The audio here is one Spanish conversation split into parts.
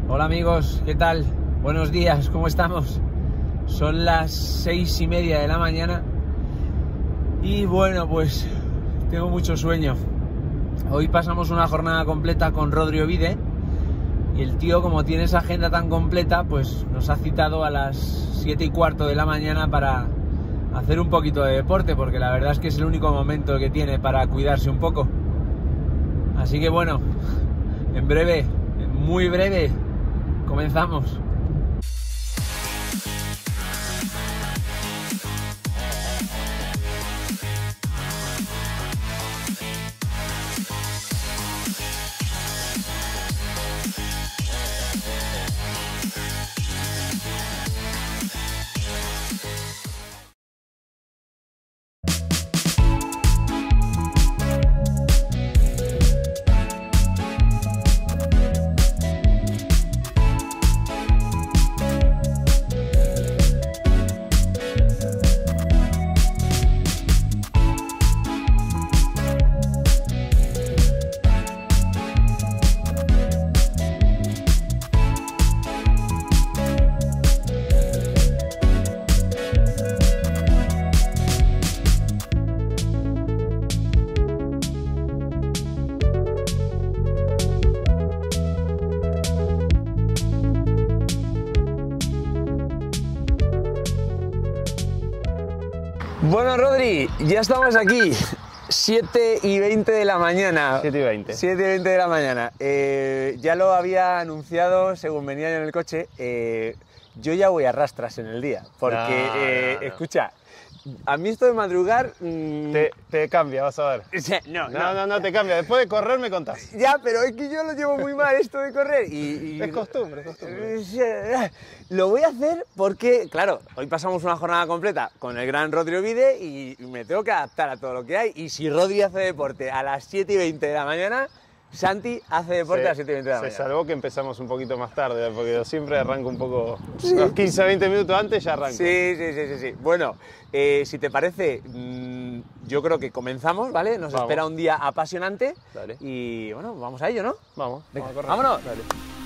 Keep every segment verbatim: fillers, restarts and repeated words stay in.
Hola amigos, ¿qué tal? Buenos días, ¿cómo estamos? Son las seis y media de la mañana y bueno, pues tengo mucho sueño. Hoy pasamos una jornada completa con Rodri Ovide y el tío, como tiene esa agenda tan completa, pues nos ha citado a las siete y cuarto de la mañana para hacer un poquito de deporte, porque la verdad es que es el único momento que tiene para cuidarse un poco. Así que bueno, en breve, en muy breve, comenzamos. Bueno, Rodri, ya estamos aquí, siete y veinte de la mañana. siete y veinte. siete y veinte de la mañana. Eh, ya lo había anunciado según venía yo en el coche. Eh, yo ya voy a rastras en el día, porque, no, eh, no, no. escucha, a mí esto de madrugar... Mmm... Te, te cambia, vas a ver. O sea, no, no, no, no, no te cambia. Después de correr me contás. Ya, pero es que yo lo llevo muy mal esto de correr y... y... Es costumbre, es costumbre. Lo voy a hacer porque, claro, hoy pasamos una jornada completa con el gran Rodri Ovide y me tengo que adaptar a todo lo que hay. Y si Rodri hace deporte a las siete y veinte de la mañana, Santi hace deporte Se, a las siete y veinte de la se mañana. salvó que empezamos un poquito más tarde, porque yo siempre arranco un poco... Sí. Unos quince a veinte minutos antes ya arranco. Sí, sí, sí, sí, sí. Bueno, eh, si te parece, mmm, yo creo que comenzamos, ¿vale? Nos vamos. espera un día apasionante. Dale. Y bueno, vamos a ello, ¿no? Vamos, Venga, vamos a correr. Vámonos. Dale.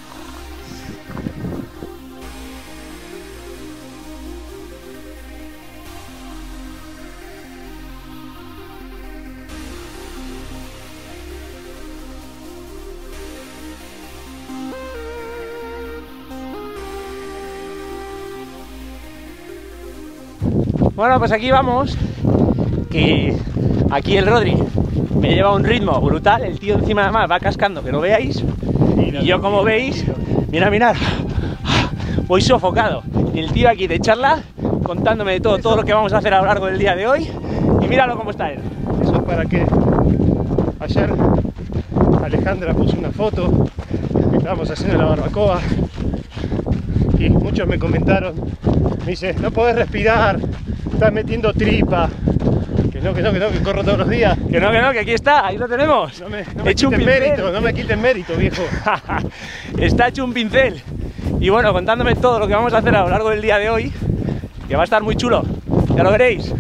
Bueno, pues aquí vamos, que aquí el Rodri me lleva a un ritmo brutal, el tío encima además va cascando, que lo veáis, y yo, como veis, mira, mirad, voy sofocado, y el tío aquí de charla, contándome de todo, todo lo que vamos a hacer a lo largo del día de hoy, y míralo cómo está él. Eso es para que ayer Alejandra puso una foto que estábamos haciendo la barbacoa y muchos me comentaron, me dice, no podés respirar, estás metiendo tripa, que no, que no, que no, que corro todos los días. Que no, que no, que aquí está, ahí lo tenemos. No me, no me hecho un quiten pincel. mérito, no me quiten mérito, viejo. Está hecho un pincel. Y bueno, contándome todo lo que vamos a hacer a lo largo del día de hoy, que va a estar muy chulo, ya lo veréis.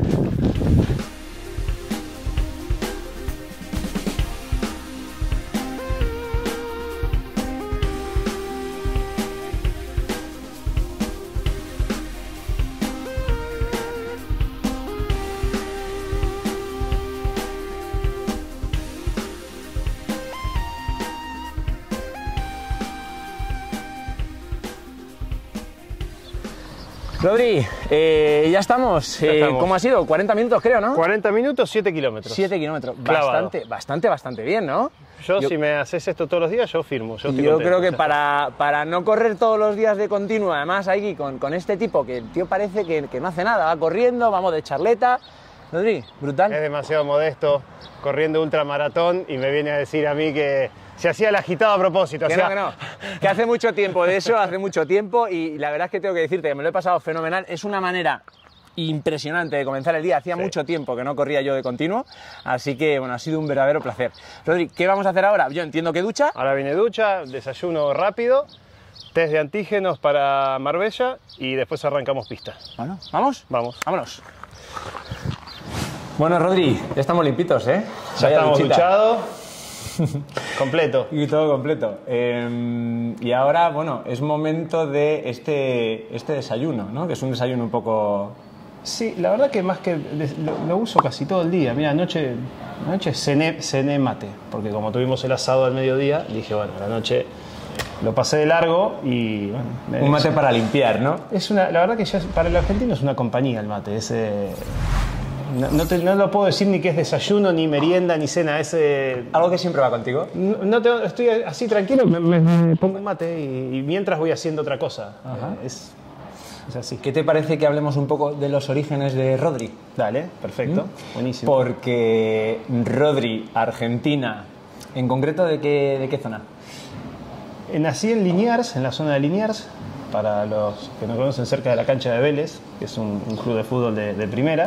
Rodri, eh, ya estamos. Ya eh, estamos. ¿Cómo ha sido? cuarenta minutos, creo, ¿no? cuarenta minutos, siete kilómetros. siete kilómetros. Clavado. Bastante, bastante, bastante bien, ¿no? Yo, Yo- si me haces esto todos los días, yo firmo. Yo, estoy Yo contento, creo que ya para, para no correr todos los días de continuo, además aquí con, con este tipo que el tío parece que, que no hace nada, va corriendo, vamos de charleta. Rodri, brutal. Es demasiado modesto, corriendo ultramaratón y me viene a decir a mí que se hacía el agitado a propósito. Que o sea, no, que no, que hace mucho tiempo de eso, hace mucho tiempo, y la verdad es que tengo que decirte que me lo he pasado fenomenal. Es una manera impresionante de comenzar el día, hacía Sí. mucho tiempo que no corría yo de continuo, así que bueno, ha sido un verdadero placer. Rodri, ¿qué vamos a hacer ahora? Yo entiendo que ducha. Ahora viene ducha, desayuno rápido, test de antígenos para Marbella y después arrancamos pista. Bueno, ¿vamos? Vamos. Vámonos. Bueno, Rodri, ya estamos limpitos, ¿eh? Ya Vaya estamos duchita. duchados. completo. Y todo completo. Eh, y ahora, bueno, es momento de este, este desayuno, ¿no? Que es un desayuno un poco... Sí, la verdad que más que lo, lo uso casi todo el día. Mira, anoche, anoche cené, cené mate, porque como tuvimos el asado al mediodía, dije, bueno, la noche lo pasé de largo y... Bueno, un mate es, para limpiar, ¿no? Es una, la verdad que ya para el argentino es una compañía el mate. Es, eh, no, no, te, no lo puedo decir ni que es desayuno, ni merienda, ni cena. Es, eh, ¿algo que siempre va contigo? No, no te, estoy así tranquilo, me, me, me pongo un mate y, y mientras voy haciendo otra cosa. Ajá. Eh, es, Es así. ¿Qué te parece que hablemos un poco de los orígenes de Rodri? Dale, perfecto, ¿Mm? buenísimo. Porque Rodri, Argentina, ¿en concreto de qué, de qué zona? Nací en Liniers, en la zona de Liniers, para los que no conocen, cerca de la cancha de Vélez, que es un, un club de fútbol de, de primera.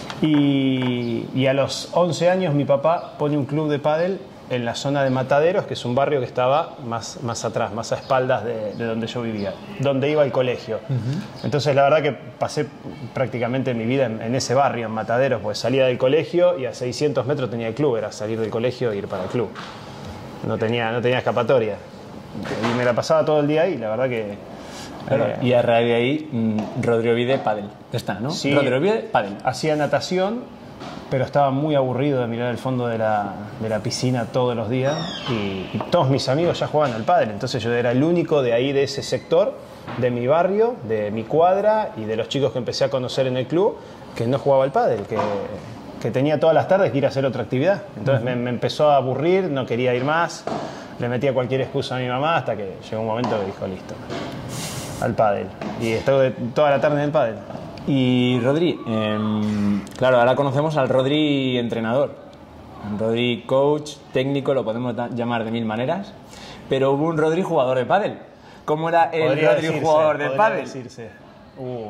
Y, y a los once años mi papá pone un club de pádel en la zona de Mataderos, que es un barrio que estaba más, más atrás, más a espaldas de, de donde yo vivía, donde iba al colegio. Uh-huh. Entonces la verdad que pasé prácticamente mi vida en, en ese barrio, en Mataderos, porque salía del colegio y a seiscientos metros tenía el club, era salir del colegio e ir para el club. No tenía, no tenía escapatoria. Y me la pasaba todo el día ahí, la verdad que... Claro, eh, y a raíz de ahí, mmm, Rodri Ovide, pádel. Está, ¿no? Sí, Rodri Ovide, pádel. Hacía natación, pero estaba muy aburrido de mirar el fondo de la, de la piscina todos los días y, y todos mis amigos ya jugaban al pádel, entonces yo era el único de ahí, de ese sector, de mi barrio, de mi cuadra y de los chicos que empecé a conocer en el club, que no jugaba al pádel, que, que tenía todas las tardes que ir a hacer otra actividad. Entonces uh-huh. me, me empezó a aburrir, no quería ir más, le metía cualquier excusa a mi mamá hasta que llegó un momento que dijo, listo, al pádel. Y estuve toda la tarde en el pádel. Y Rodri, eh, claro, ahora conocemos al Rodri entrenador, Rodri coach, técnico, lo podemos llamar de mil maneras, pero hubo un Rodri jugador de pádel. ¿Cómo era el podría Rodri decirse, jugador de pádel? Decirse. Uh,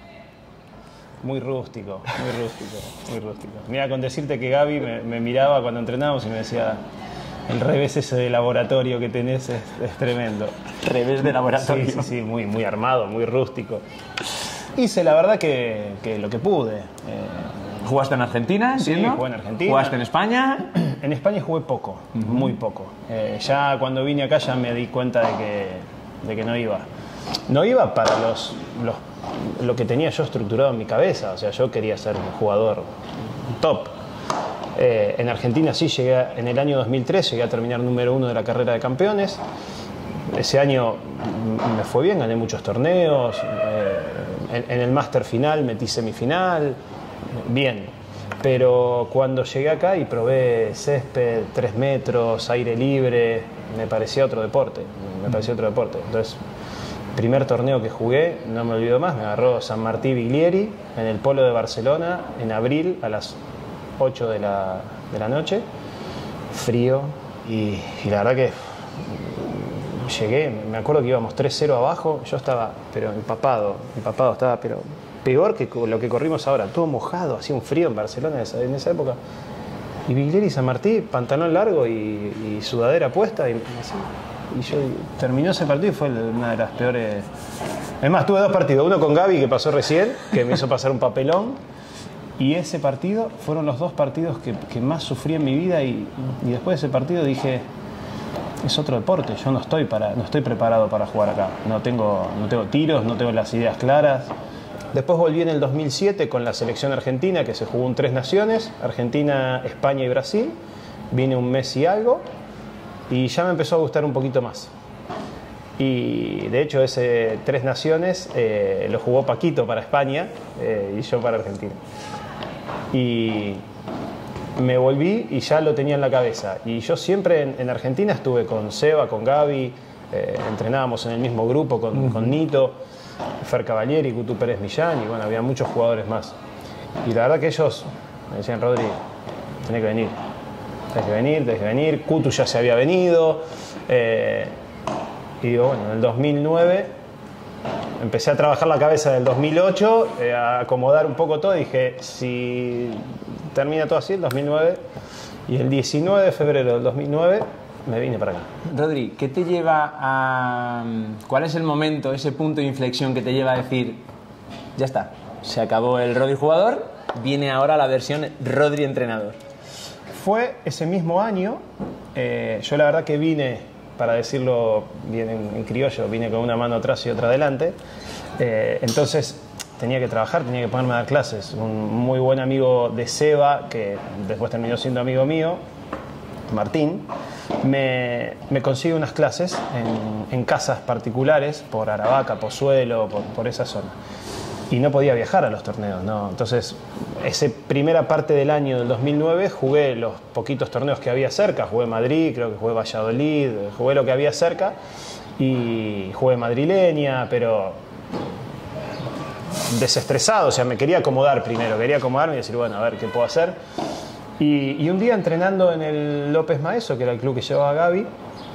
muy rústico, muy rústico, muy rústico. Mira, con decirte que Gaby me, me miraba cuando entrenábamos y me decía, el revés ese de laboratorio que tenés es, es tremendo. Revés de laboratorio. Sí, sí, sí, muy, muy armado, muy rústico. Hice la verdad que, que lo que pude. Eh, ¿Jugaste en Argentina? Sí, ¿entiendo? jugué en Argentina. ¿Jugaste en España? En España jugué poco, uh-huh. muy poco. Eh, ya cuando vine acá ya me di cuenta de que, de que no iba. No iba para los, los, lo que tenía yo estructurado en mi cabeza. O sea, yo quería ser un jugador top. Eh, en Argentina sí llegué, a, en el año dos mil tres llegué a terminar número uno de la carrera de campeones. Ese año me fue bien, gané muchos torneos. Eh, en, en el máster final metí semifinal, bien. Pero cuando llegué acá y probé césped, tres metros, aire libre, me parecía otro deporte. Me parecía otro deporte. Entonces, primer torneo que jugué, no me olvido más, me agarró San Martí Viglieri en el Polo de Barcelona en abril a las ocho de la, de la noche, frío, y, y la verdad que llegué, me acuerdo que íbamos tres cero abajo, yo estaba pero empapado, empapado estaba, pero peor que lo que corrimos ahora, todo mojado, hacía un frío en Barcelona en esa, en esa época. Y Viglieri y San Martí, pantalón largo y, y sudadera puesta, y, y yo terminó ese partido y fue una de las peores. Es más, tuve dos partidos, uno con Gaby que pasó recién, que me hizo pasar un papelón. Y ese partido fueron los dos partidos que, que más sufrí en mi vida y, y después de ese partido dije, es otro deporte, yo no estoy, para, no estoy preparado para jugar acá, no tengo, no tengo tiros, no tengo las ideas claras. Después volví en el dos mil siete con la selección argentina, que se jugó en tres naciones, Argentina, España y Brasil, vine un mes y algo y ya me empezó a gustar un poquito más. Y de hecho ese tres naciones eh, lo jugó Paquito para España eh, y yo para Argentina. Y me volví y ya lo tenía en la cabeza. Y yo siempre en, en Argentina estuve con Seba, con Gaby, eh, entrenábamos en el mismo grupo con, uh-huh. con Nito, Fer Cavalieri, Gutu Pérez Millán, y bueno, había muchos jugadores más. Y la verdad que ellos me decían, Rodri, tenés que venir, tenés que venir, tenés que venir. Gutu ya se había venido. Eh, y digo, bueno, en el dos mil nueve empecé a trabajar la cabeza del dos mil ocho, eh, a acomodar un poco todo, y dije, si termina todo así, el dos mil nueve, y el diecinueve de febrero del dos mil nueve me vine para acá. Rodri, ¿qué te lleva a... ¿Cuál es el momento, ese punto de inflexión que te lleva a decir, ya está, se acabó el Rodri jugador, viene ahora la versión Rodri entrenador? Fue ese mismo año eh, yo la verdad que vine, para decirlo bien en, en criollo, vine con una mano atrás y otra adelante. Eh, entonces tenía que trabajar, tenía que ponerme a dar clases. Un muy buen amigo de Seba, que después terminó siendo amigo mío, Martín, me, me consigue unas clases en, en casas particulares por Aravaca, Pozuelo, por, por esa zona. Y no podía viajar a los torneos, ¿no? Entonces, esa primera parte del año del dos mil nueve jugué los poquitos torneos que había cerca. Jugué Madrid, creo que jugué Valladolid, jugué lo que había cerca. Y jugué madrileña, pero desestresado, o sea, me quería acomodar primero, quería acomodarme y decir, bueno, a ver qué puedo hacer. Y, y un día entrenando en el López Maeso, que era el club que llevaba a Gaby,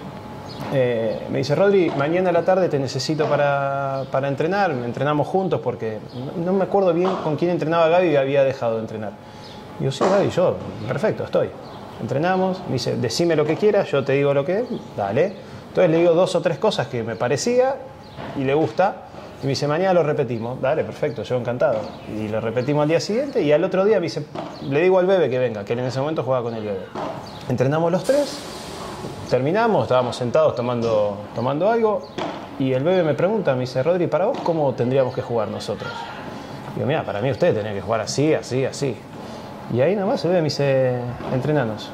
eh, me dice, Rodri, mañana a la tarde te necesito para, para entrenar. Entrenamos juntos porque no, no me acuerdo bien con quién entrenaba Gaby y había dejado de entrenar. Y yo, sí, Gaby, yo, perfecto, estoy. Entrenamos, me dice, decime lo que quieras, yo te digo lo que es, dale. Entonces le digo dos o tres cosas que me parecía y le gusta. Y me dice, mañana lo repetimos. Dale, perfecto, yo encantado. Y lo repetimos al día siguiente y al otro día me dice, le digo al bebé que venga, que él en ese momento jugaba con el bebé. Entrenamos los tres, terminamos, estábamos sentados tomando, tomando algo y el bebé me pregunta, me dice, Rodri, ¿para vos cómo tendríamos que jugar nosotros? Y digo, mira, para mí usted tenía que jugar así, así, así. Y ahí nomás el bebé me dice, entrenanos.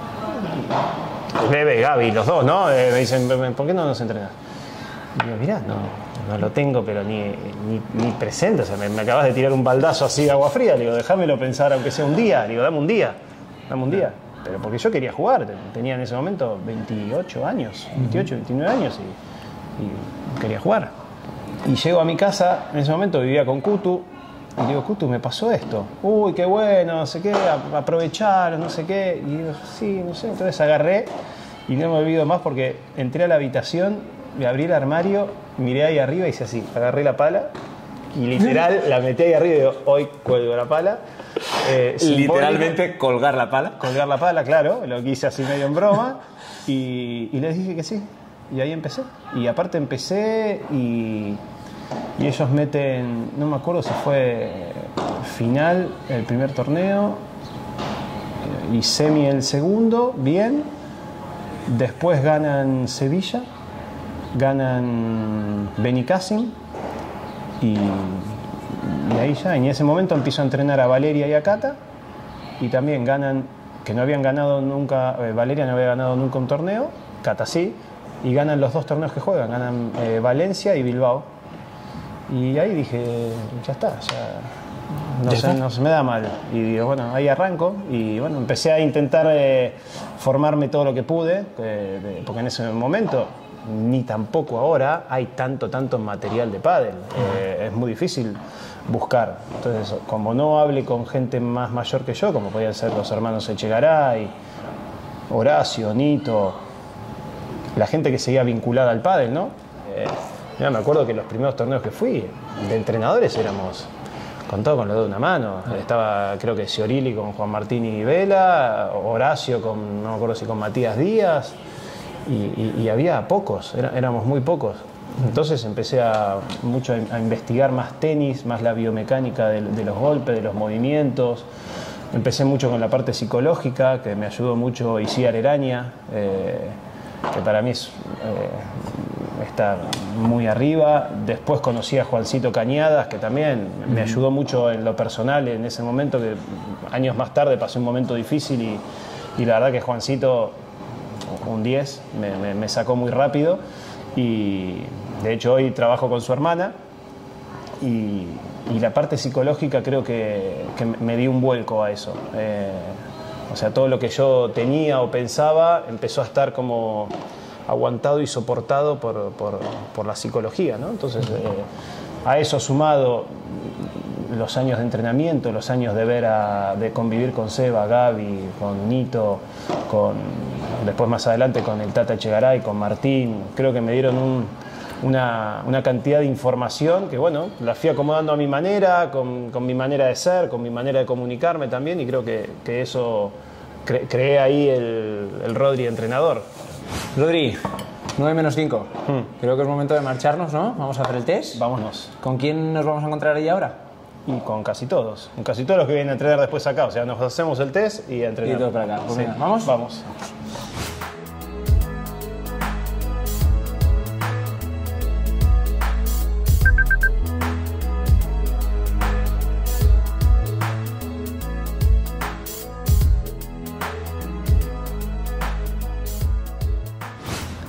El bebé, Gaby, los dos, ¿no? Eh, me dicen, ¿por qué no nos entrenas? Y digo, mirá, no, no lo tengo, pero ni, ni, ni presente. O sea, me, me acabas de tirar un baldazo así de agua fría. Le digo, déjamelo pensar, aunque sea un día. Le digo, dame un día, dame un día. Pero porque yo quería jugar. Tenía en ese momento veintiocho años, veintiocho, veintinueve años y, y quería jugar. Y llego a mi casa, en ese momento vivía con Kutu. Y le digo, Kutu, me pasó esto. Uy, qué bueno, no sé qué, aprovechar, no sé qué. Y digo, sí, no sé. Entonces agarré y no me olvido más porque entré a la habitación, me abrí el armario, miré ahí arriba y hice así. Agarré la pala y literal la metí ahí arriba y digo, hoy cuelgo la pala. Eh, Literalmente colgar la pala. Colgar la pala, claro, lo que hice así medio en broma. Y, y les dije que sí. Y ahí empecé. Y aparte empecé y... Y ellos meten, no me acuerdo si fue final el primer torneo y semi el segundo, bien. Después ganan Sevilla, ganan Benicassim y, y ahí ya, en ese momento empiezo a entrenar a Valeria y a Cata y también ganan, que no habían ganado nunca, eh, Valeria no había ganado nunca un torneo, Cata sí, y ganan los dos torneos que juegan, ganan eh, Valencia y Bilbao. Y ahí dije, ya está, ya no, ¿Ya se, está? no se me da mal. Y digo, bueno, ahí arranco. Y bueno, empecé a intentar eh, formarme todo lo que pude, eh, de, porque en ese momento, ni tampoco ahora, hay tanto, tanto material de pádel. Eh, es muy difícil buscar. Entonces, como no hable con gente más mayor que yo, como podían ser los hermanos Echegaray, Horacio, Nito, la gente que seguía vinculada al pádel, ¿no? Eh, Mira, me acuerdo que los primeros torneos que fui, de entrenadores éramos contado con los dedos de una mano. Estaba, creo que Ciorili con Juan Martín y Vela, Horacio con, no me acuerdo si con Matías Díaz, y, y, y había pocos, era, éramos muy pocos. Entonces empecé a, mucho a, a investigar más tenis, más la biomecánica de, de los golpes, de los movimientos. Empecé mucho con la parte psicológica, que me ayudó mucho Isiar Eraña, eh, que para mí es... Eh, está muy arriba. Después conocí a Juancito Cañadas, que también me ayudó mucho en lo personal en ese momento, que años más tarde pasé un momento difícil y, y la verdad que Juancito, un diez, me, me, me sacó muy rápido y de hecho hoy trabajo con su hermana y, y la parte psicológica creo que, que me dio un vuelco a eso. Eh, o sea, todo lo que yo tenía o pensaba empezó a estar como... aguantado y soportado por, por, por la psicología, ¿no? Entonces, eh, a eso sumado los años de entrenamiento, los años de ver a, de convivir con Seba, Gaby, con Nito, con, después más adelante con el Tata Echegaray, con Martín, creo que me dieron un, una, una cantidad de información que, bueno, la fui acomodando a mi manera, con, con mi manera de ser, con mi manera de comunicarme también, y creo que, que eso cre, creé ahí el, el Rodri entrenador. Rodri, nueve menos cinco. Hmm. Creo que es momento de marcharnos, ¿no? Vamos a hacer el test. Vámonos. ¿Con quién nos vamos a encontrar ahí ahora? Y con casi todos. Con casi todos los que vienen a entrenar después acá. O sea, nos hacemos el test y entrenamos. Y todos para acá. Pues sí. mira, ¿vamos? Vamos.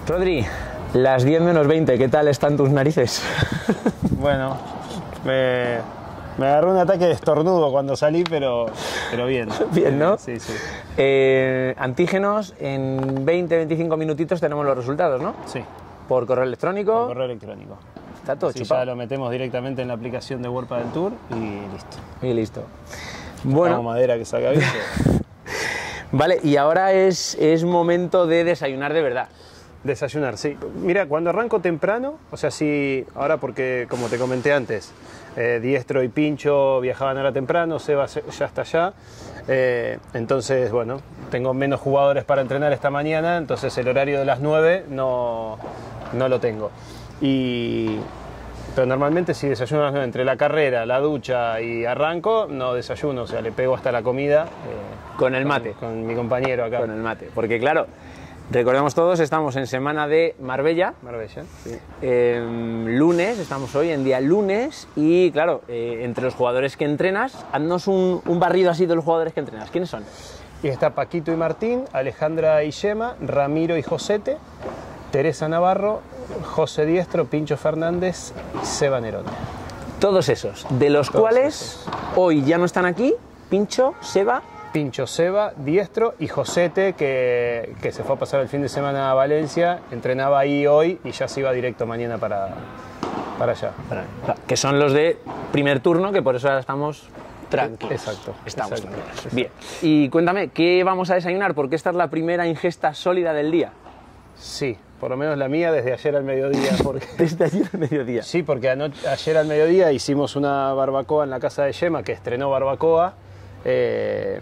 Rodri, las diez menos veinte, ¿qué tal están tus narices? Bueno, me, me agarró un ataque de estornudo cuando salí, pero, pero bien. Bien, ¿no? Sí, sí. Eh, antígenos, en veinte a veinticinco minutitos tenemos los resultados, ¿no? Sí. Por correo electrónico. Por correo electrónico. Está todo Sí, chupado. ya lo metemos directamente en la aplicación de World Padel Tour y listo. Y listo. Bueno. Como madera que saca bien. Vale, y ahora es, es momento de desayunar de verdad. Desayunar, sí. Mira, cuando arranco temprano, o sea, sí, ahora porque, como te comenté antes, eh, Diestro y Pincho viajaban ahora temprano, Seba ya está allá, eh, entonces, bueno, tengo menos jugadores para entrenar esta mañana, entonces el horario de las nueve no, no lo tengo. Y, pero normalmente si desayuno a las nueve, entre la carrera, la ducha y arranco, no desayuno, o sea, le pego hasta la comida. Eh, Con el mate. Con, con mi compañero acá. Con el mate, porque claro, recordemos todos, estamos en semana de Marbella. Marbella, sí. Eh, lunes, estamos hoy en día lunes y claro, eh, entre los jugadores que entrenas, haznos un, un barrido así de los jugadores que entrenas. ¿Quiénes son? Y está Paquito y Martín, Alejandra y Yema, Ramiro y Josete, Teresa Navarro, José Diestro, Pincho Fernández y Seba Nerón. Todos esos, de los Todos cuales esos. hoy ya no están aquí, Pincho, Seba. Pincho, Seba, Diestro y Josete, que, que se fue a pasar el fin de semana a Valencia, entrenaba ahí hoy y ya se iba directo mañana para, para allá. Que son los de primer turno, que por eso ahora estamos tranquilos. Exacto. Estamos exacto. tranquilos. Bien. Y cuéntame, ¿qué vamos a desayunar? Porque esta es la primera ingesta sólida del día. Sí, por lo menos la mía desde ayer al mediodía. Porque... Desde ayer al mediodía. Sí, porque anoche, ayer al mediodía hicimos una barbacoa en la casa de Yema, que estrenó barbacoa. Eh,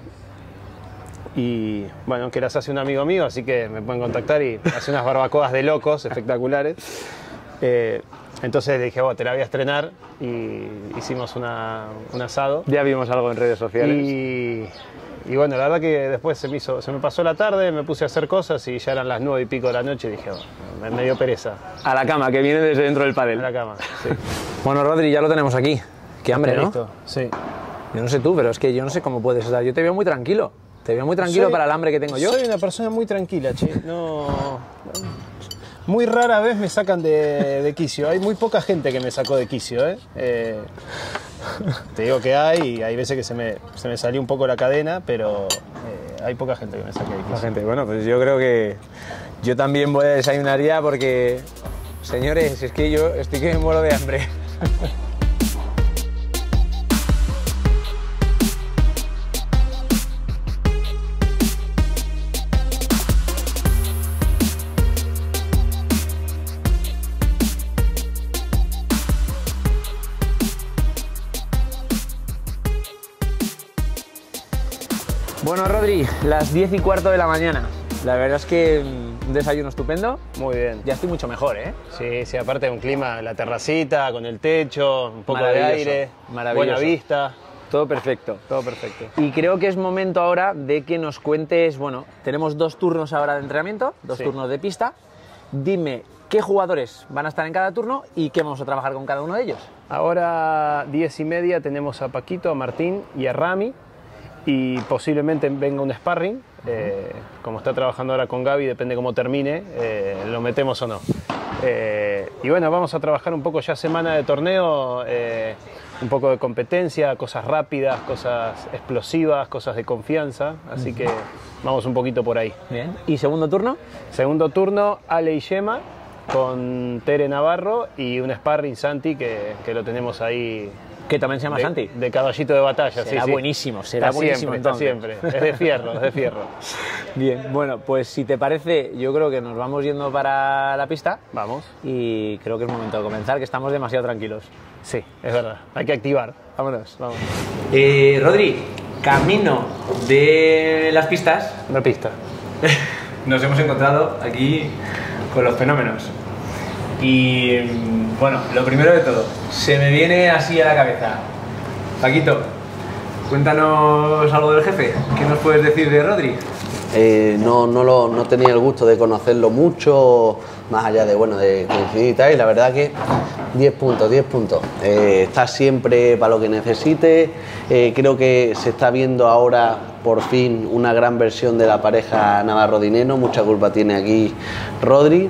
y bueno, que las hace un amigo mío, así que me pueden contactar y hace unas barbacoas de locos espectaculares. Eh, entonces le dije, oh, te la voy a estrenar y hicimos una, un asado. Ya vimos algo en redes sociales. Y, y bueno, la verdad que después se me, hizo, se me pasó la tarde, me puse a hacer cosas y ya eran las nueve y pico de la noche y dije, oh, me, me dio pereza. A la cama, que viene desde dentro del pádel. A la cama, sí. Bueno, Rodri, ya lo tenemos aquí. Qué hambre, ¿no? Listo, sí. Yo no sé tú, pero es que yo no sé cómo puedes estar. Yo te veo muy tranquilo. Te veo muy tranquilo Soy- para el hambre que tengo yo. Soy una persona muy tranquila, che. No, muy rara vez me sacan de, de quicio. Hay muy poca gente que me sacó de quicio, ¿eh? Eh, te digo que hay, y hay veces que se me, se me salió un poco la cadena, pero eh, hay poca gente que me saque de La quicio. gente, bueno, pues yo creo que yo también voy a desayunar ya porque, señores, es que yo estoy que me muero de hambre. Bueno, Rodri, las diez y cuarto de la mañana. La verdad es que mm, un desayuno estupendo. Muy bien. Ya estoy mucho mejor, ¿eh? Sí, sí, aparte de un clima, la terracita, con el techo, un poco de Maravilloso, aire, maravilloso. buena vista, Todo perfecto. todo perfecto. Y creo que es momento ahora de que nos cuentes, bueno, tenemos dos turnos ahora de entrenamiento, dos Sí. turnos de pista. Dime qué jugadores van a estar en cada turno y qué vamos a trabajar con cada uno de ellos. Ahora, diez y media, tenemos a Paquito, a Martín y a Rami. Y posiblemente venga un sparring. Eh, como está trabajando ahora con Gaby, depende cómo termine, eh, lo metemos o no. Eh, y bueno, vamos a trabajar un poco ya semana de torneo, eh, un poco de competencia, cosas rápidas, cosas explosivas, cosas de confianza. Así que vamos un poquito por ahí. Bien. ¿Y segundo turno? Segundo turno, Ale y Yema, con Tere Navarro y un sparring Santi que, que lo tenemos ahí. Que también se llama de, Santi. de caballito de batalla. Será sí, sí. buenísimo, será Está buenísimo siempre, está entonces. siempre. Es de fierro, es de fierro. Bien, bueno, pues si te parece, yo creo que nos vamos yendo para la pista Vamos. y creo que es momento de comenzar, que estamos demasiado tranquilos. Sí, es verdad. Hay que activar. Vámonos. Vamos. Eh, Rodri, camino de las pistas, Una pista. nos hemos encontrado aquí con los fenómenos. Y bueno, lo primero de todo, se me viene así a la cabeza. Paquito, cuéntanos algo del jefe. ¿Qué nos puedes decir de Rodri? Eh, no, no, lo, no tenía el gusto de conocerlo mucho, más allá de, bueno, de coincidir y tal, y la verdad que diez puntos, diez puntos. Eh, está siempre para lo que necesite. Eh, creo que se está viendo ahora, por fin, una gran versión de la pareja Navarro-Dineno. Mucha culpa tiene aquí Rodri.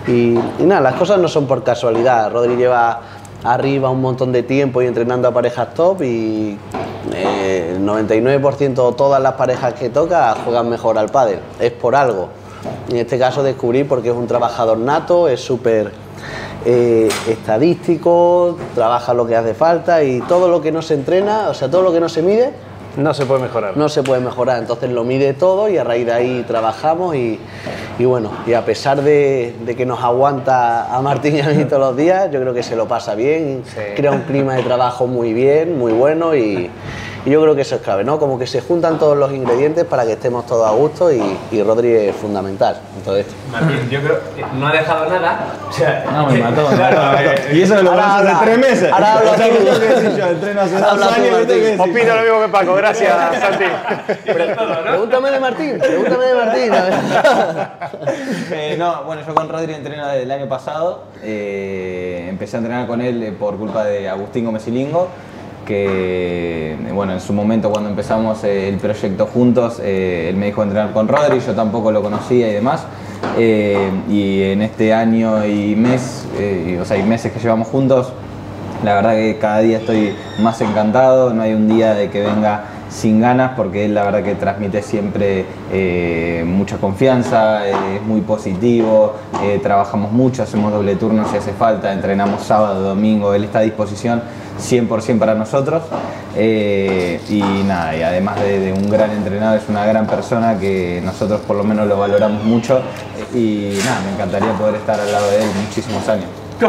Y, y nada, las cosas no son por casualidad. Rodri lleva arriba un montón de tiempo y entrenando a parejas top y eh, el noventa y nueve por ciento de todas las parejas que toca juegan mejor al pádel. Es por algo. En este caso descubrí porque es un trabajador nato, es súper eh, estadístico, trabaja lo que hace falta y todo lo que no se entrena, o sea, todo lo que no se mide, no se puede mejorar. No se puede mejorar, entonces lo mide todo y a raíz de ahí trabajamos y, y bueno, y a pesar de, de que nos aguanta a Martín y a mí todos los días, yo creo que se lo pasa bien, sí. Crea un clima de trabajo muy bien, muy bueno y, y yo creo que eso es clave, ¿no? Como que se juntan todos los ingredientes para que estemos todos a gusto y, y Rodri es fundamental en todo esto. Martín, yo creo que no ha dejado nada. O sea, no, me mató, me claro, mató. Eh, y eso lo conoces hace tres meses. Ahora hablo o sea, yo que yo entreno hace dos años. Opino lo mismo que Paco, gracias Santi. Pregúntame de Martín, pregúntame de Martín. eh, no, bueno, yo con Rodri entreno desde el año pasado. Eh, empecé a entrenar con él por culpa de Agustín Gómez Ilingo, que bueno, en su momento cuando empezamos eh, el proyecto juntos, eh, él me dijo entrenar con Rodri, yo tampoco lo conocía y demás. Eh, y en este año y mes, eh, o sea, y meses que llevamos juntos, la verdad que cada día estoy más encantado, no hay un día de que venga sin ganas porque él la verdad que transmite siempre eh, mucha confianza, eh, es muy positivo, eh, trabajamos mucho, hacemos doble turno si hace falta, entrenamos sábado, domingo, él está a disposición cien por cien para nosotros eh, y nada, y además de, de un gran entrenador es una gran persona que nosotros por lo menos lo valoramos mucho y nada, me encantaría poder estar al lado de él muchísimos años.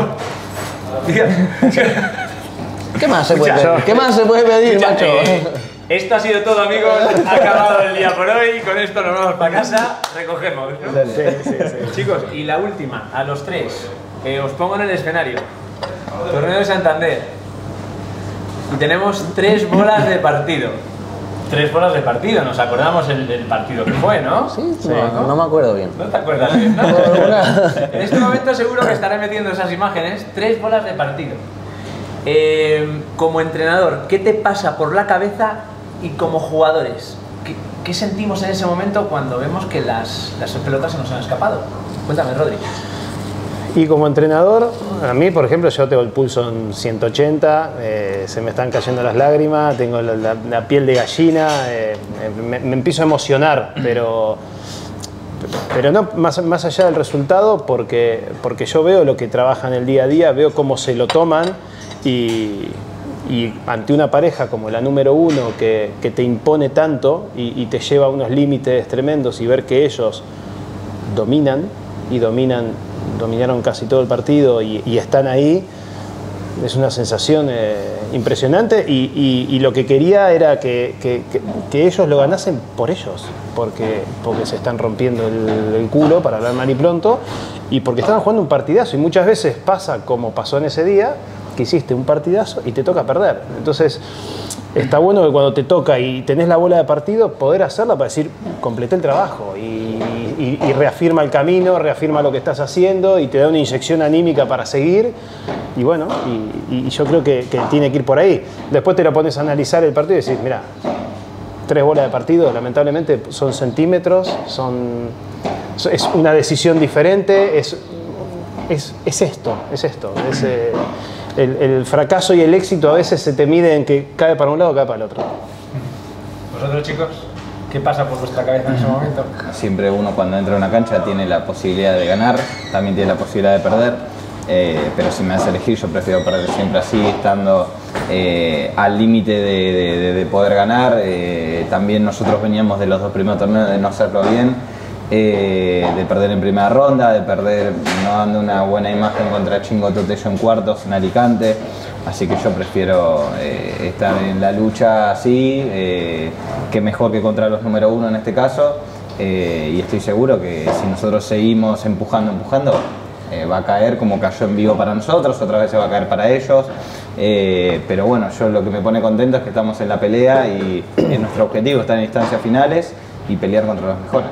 ¿Qué más se puede pedir? ¿Qué más se puede pedir, macho? Eh, esto ha sido todo, amigos. Ha acabado el día por hoy. Con esto nos vamos para casa. Recogemos, ¿no? Sí, sí, sí. Chicos, y la última, a los tres. Eh, os pongo en el escenario. Torneo de Santander. Y tenemos tres bolas de partido. Tres bolas de partido. Nos acordamos el, el partido que fue, ¿no? Sí, sí no, ¿no? no me acuerdo bien. No te acuerdas bien, ¿no? En este momento seguro que estaré metiendo esas imágenes. Tres bolas de partido. Eh, como entrenador, ¿qué te pasa por la cabeza? Y como jugadores, ¿qué, qué sentimos en ese momento cuando vemos que las, las pelotas se nos han escapado? Cuéntame, Rodri. Y como entrenador, a mí, por ejemplo, yo tengo el pulso en ciento ochenta, eh, se me están cayendo las lágrimas, tengo la, la, la piel de gallina, eh, me, me empiezo a emocionar, pero, pero no más, más allá del resultado, porque, porque yo veo lo que trabajan el día a día, veo cómo se lo toman y, y ante una pareja como la número uno que, que te impone tanto y, y te lleva a unos límites tremendos y ver que ellos dominan y dominan dominaron casi todo el partido y, y están ahí, es una sensación eh, impresionante y, y, y lo que quería era que, que, que, que ellos lo ganasen por ellos, porque, porque se están rompiendo el, el culo, para hablar mal y pronto, y porque estaban jugando un partidazo y muchas veces pasa como pasó en ese día, que hiciste un partidazo y te toca perder. Entonces está bueno que cuando te toca y tenés la bola de partido, poder hacerla para decir, completé el trabajo y, y, y reafirma el camino, reafirma lo que estás haciendo y te da una inyección anímica para seguir. Y bueno, y, y yo creo que, que tiene que ir por ahí. Después te lo pones a analizar el partido y decís, mira, tres bolas de partido, lamentablemente son centímetros, son, es una decisión diferente, es, es, es esto, es esto. Es, eh, El, el fracaso y el éxito a veces se te mide en que cae para un lado o cae para el otro. ¿Vosotros, chicos? ¿Qué pasa por vuestra cabeza en ese momento? Siempre uno cuando entra a una cancha tiene la posibilidad de ganar, también tiene la posibilidad de perder, eh, pero si me hace elegir yo prefiero perder siempre así, estando eh, al límite de, de, de poder ganar. Eh, también nosotros veníamos de los dos primeros torneos de no hacerlo bien, Eh, de perder en primera ronda, de perder no dando una buena imagen contra Chingoto Tello en cuartos en Alicante, así que yo prefiero eh, estar en la lucha así, eh, que mejor que contra los número uno en este caso, eh, y estoy seguro que si nosotros seguimos empujando, empujando, eh, va a caer como cayó en vivo para nosotros, otra vez se va a caer para ellos, eh, pero bueno, yo lo que me pone contento es que estamos en la pelea y eh, nuestro objetivo está en instancias finales y pelear contra los mejores.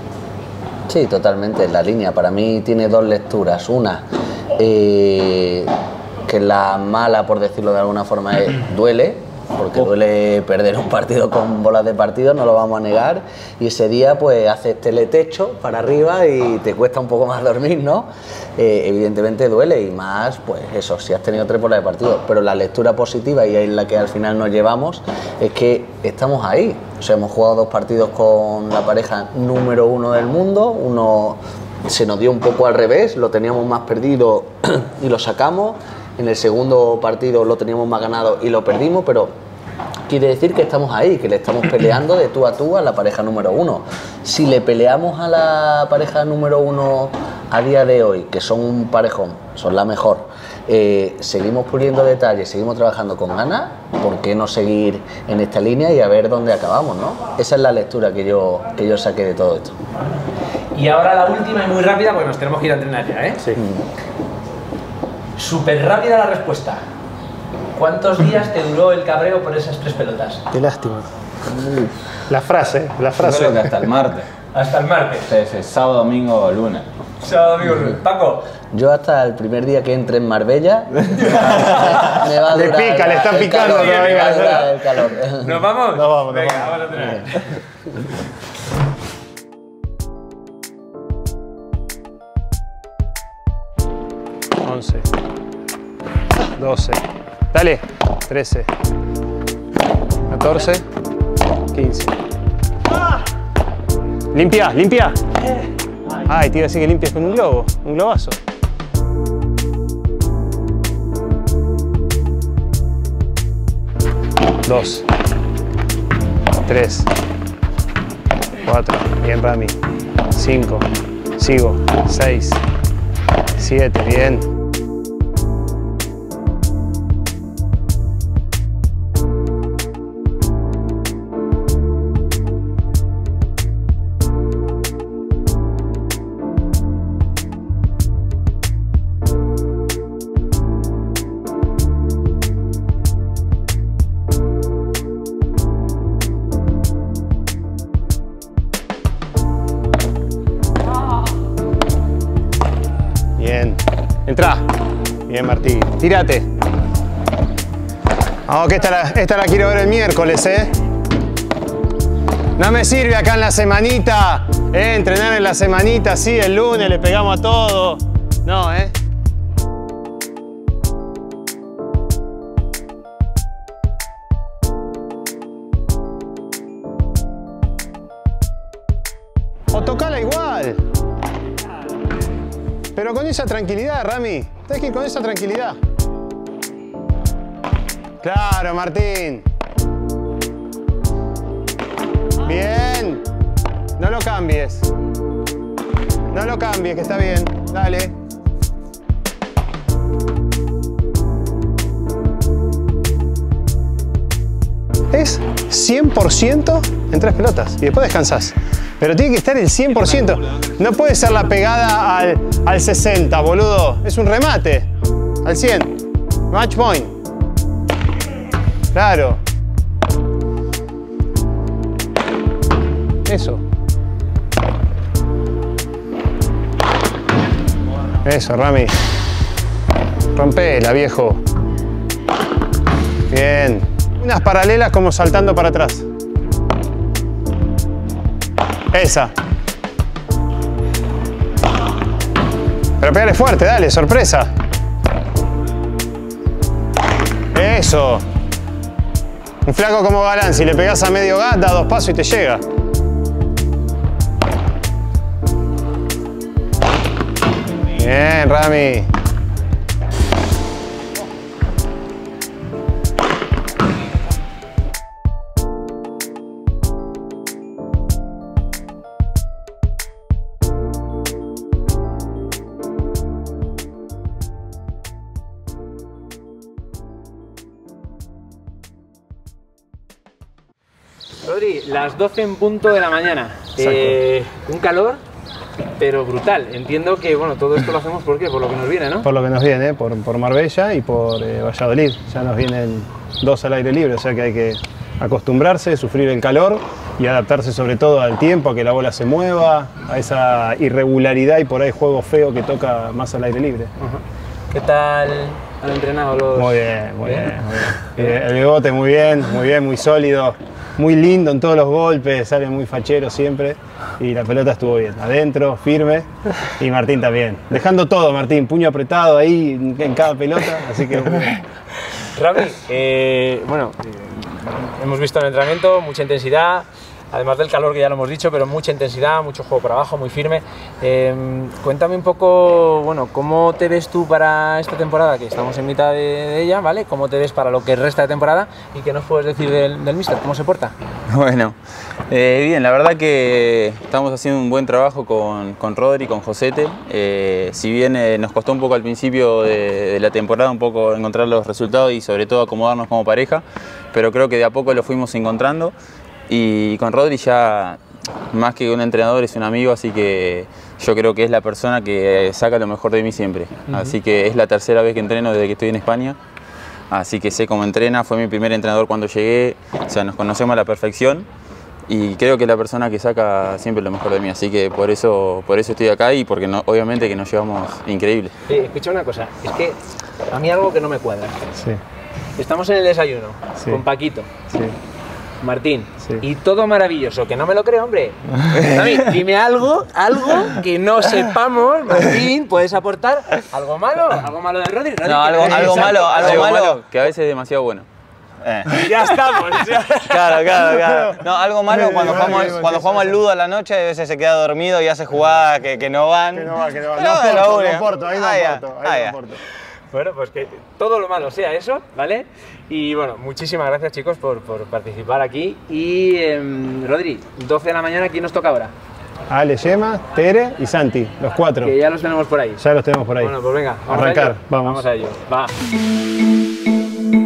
Sí, totalmente, la línea. Para mí tiene dos lecturas. Una, eh, que la mala, por decirlo de alguna forma, es, duele, porque duele perder un partido con bolas de partido, no lo vamos a negar, y ese día pues haces teletecho para arriba y te cuesta un poco más dormir, ¿no? Eh, evidentemente duele, y más, pues eso, si has tenido tres bolas de partido, pero la lectura positiva, y es la que al final nos llevamos, es que estamos ahí. O sea, hemos jugado dos partidos con la pareja número uno del mundo, uno se nos dio un poco al revés, lo teníamos más perdido y lo sacamos. En el segundo partido lo teníamos más ganado y lo perdimos, pero quiere decir que estamos ahí, que le estamos peleando de tú a tú a la pareja número uno. Si le peleamos a la pareja número uno a día de hoy, que son un parejón, son la mejor, eh, seguimos puliendo detalles, seguimos trabajando con ganas, ¿por qué no seguir en esta línea y a ver dónde acabamos, ¿no? Esa es la lectura que yo, que yo saqué de todo esto. Y ahora la última y muy rápida, porque nos tenemos que ir a entrenar ya, ¿eh? Sí. Súper rápida la respuesta. ¿Cuántos días te duró el cabreo por esas tres pelotas? Qué lástima. La frase, la frase. Yo creo que hasta el martes. Hasta el martes. Sí, sí, sábado, domingo, lunes. Sábado, domingo, lunes. Paco. Yo hasta el primer día que entre en Marbella me va a durar. Le pica, le está picando todavía. Me va a durar el calor. ¿Nos vamos? Nos vamos, Venga, nos vamos. vamos a entrenar. once, doce, dale, trece, catorce, quince. Limpia, limpia. Ay, te iba a decir que limpias con un globo, un globazo. Dos, tres, cuatro, bien Rami, cinco, sigo, seis, siete, bien. Entrá. Bien, Martí. Tírate. Vamos, que esta la, esta la quiero ver el miércoles, ¿eh? No me sirve acá en la semanita, ¿eh? Entrenar en la semanita, sí, el lunes le pegamos a todo. No, ¿eh? O tocala igual. Pero con esa tranquilidad, Rami. Tienes que ir con esa tranquilidad. Claro, Martín. Bien. No lo cambies. No lo cambies, que está bien. Dale. Es cien por ciento en tres pelotas y después descansás. Pero tiene que estar el cien por ciento. No puede ser la pegada al, al sesenta, boludo. Es un remate. Al cien. Match point. Claro. Eso. Eso, Rami. Rompela, viejo. Bien. Unas paralelas como saltando para atrás. Esa. Pero pégale fuerte, dale, sorpresa. Eso. Un flaco como Galán, si le pegás a medio gas, da dos pasos y te llega. Bien, Rami. Rodri, las doce en punto de la mañana. Eh, un calor, pero brutal. Entiendo que bueno, todo esto lo hacemos ¿por qué? Por lo que nos viene, ¿no? Por lo que nos viene, por, por Marbella y por eh, Valladolid. Ya nos vienen dos al aire libre, o sea que hay que acostumbrarse, sufrir el calor y adaptarse sobre todo al tiempo, a que la bola se mueva, a esa irregularidad y por ahí juego feo que toca más al aire libre. Uh-huh. ¿Qué tal han entrenado los...? Muy bien, muy bien, muy bien. El Bebote muy bien, muy bien, muy sólido, muy lindo en todos los golpes, sale muy fachero siempre. Y la pelota estuvo bien, adentro, firme. Y Martín también. Dejando todo, Martín, puño apretado ahí en cada pelota, así que muy bien. Rami, eh, bueno, hemos visto en el entrenamiento mucha intensidad, además del calor que ya lo hemos dicho, pero mucha intensidad, mucho juego por abajo, muy firme. Eh, cuéntame un poco, bueno, ¿cómo te ves tú para esta temporada? Que estamos en mitad de, de ella, ¿vale? ¿Cómo te ves para lo que resta de temporada? ¿Y qué nos puedes decir del, del míster? ¿Cómo se porta? Bueno, eh, bien, la verdad que estamos haciendo un buen trabajo con, con Rodri, con Josete. Eh, si bien eh, nos costó un poco al principio de, de la temporada un poco encontrar los resultados y sobre todo acomodarnos como pareja, pero creo que de a poco lo fuimos encontrando. Y con Rodri ya, más que un entrenador, es un amigo, así que yo creo que es la persona que saca lo mejor de mí siempre. Uh-huh. Así que es la tercera vez que entreno desde que estoy en España, así que sé cómo entrena, fue mi primer entrenador cuando llegué, o sea, nos conocemos a la perfección y creo que es la persona que saca siempre lo mejor de mí, así que por eso, por eso estoy acá y porque no, obviamente que nos llevamos increíble. Sí, escucha una cosa, es que a mí algo que no me cuadra. Sí. Estamos en el desayuno, sí, con Paquito. Sí. Martín, sí, y todo maravilloso, que no me lo creo, hombre. David, dime algo, algo que no sepamos. Martín, ¿puedes aportar algo malo? ¿Algo malo de Rodri? No, algo, algo malo, algo, algo malo, malo, que a veces es demasiado bueno. Eh. Ya estamos. Ya. Claro, claro, claro. No, algo malo cuando jugamos, cuando jugamos al ludo a la noche, a veces se queda dormido y hace jugadas que, que no van. Que no va, que no va. No, no, no, no aporto, ahí no aporto, ahí no aporto. Bueno, pues que todo lo malo sea eso, ¿vale? Y bueno, muchísimas gracias, chicos, por, por participar aquí. Y eh, Rodri, doce de la mañana, ¿quién nos toca ahora? Ale, Gemma, Tere y Santi, los cuatro. Que ya los tenemos por ahí. Ya los tenemos por ahí. Bueno, pues venga, vamos arrancar, a ello. vamos. Vamos a ello, va.